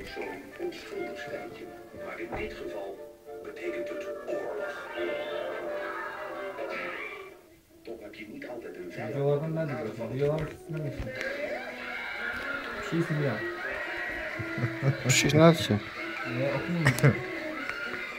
zo'n onschuldig schijntje. Maar in dit geval betekent het oorlog. Toch heb je niet altijd een vijand. Diyorlar ne diyor? Diyorlar ne diyorsun? Şeysin ya. Bu şey nasıl? Okumuyor musun?